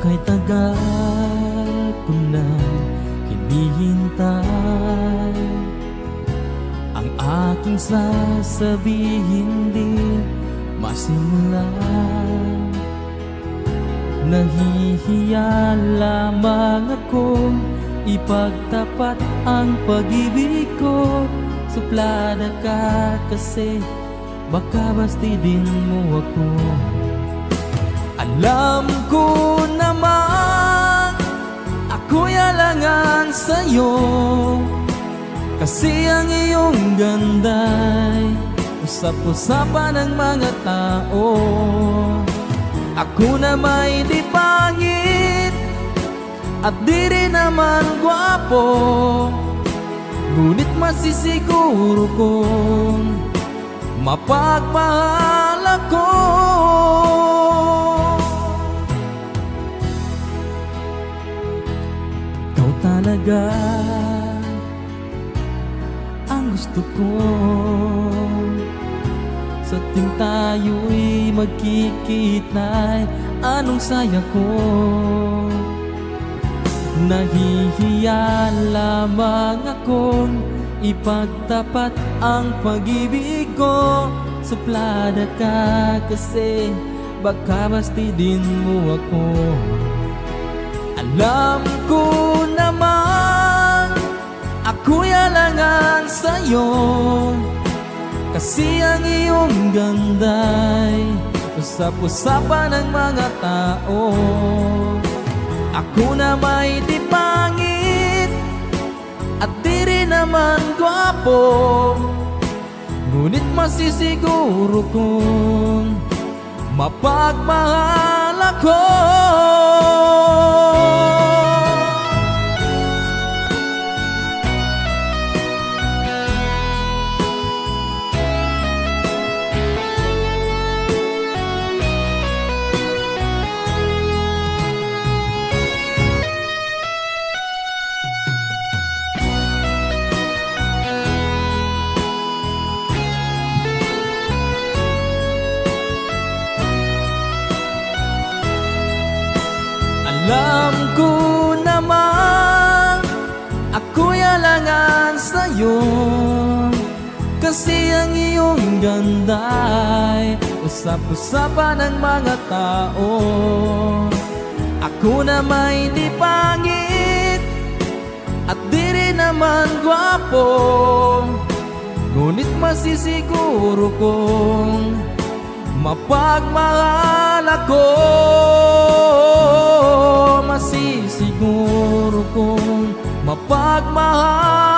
Kay tagal ko nang hinihintay, ang aking sasabihin di masimulan. Nahihiya lamang akong ipagtapat ang pag-ibig ko. Suplada ka kasi baka bastidin mo ako. Alam ko naman ako'y alangan sa'yo, kasi ang iyong ganda'y usap-usapan ng mga tao. Ako na may di pangit at di rin naman gwapo, ngunit masisiguro kong mapagmahal ako. Ikaw talaga ang gusto ko, sa tuwing tayo'y magkikitna'y anong saya ko. Nahihiya lamang akong ipagtapat ang pag-ibig ko. Suplada ka kasi baka bastidin mo ako. Alam ko naman ako'y alangan sa'yo, kasi ang iyong ganda'y usap-usapan ng mga tao. Ako na may di pangit at di rin naman gwapo, ngunit masisiguro kong mapagmahal ako. Alam ko naman ako'y alangan sa'yo, kasi ang iyong ganda'y usap-usapan ng mga tao. Ako na may di pangit at di rin naman gwapo, ngunit masisiguro kong mapagmahal ako. Masisiguro kong mapagmahal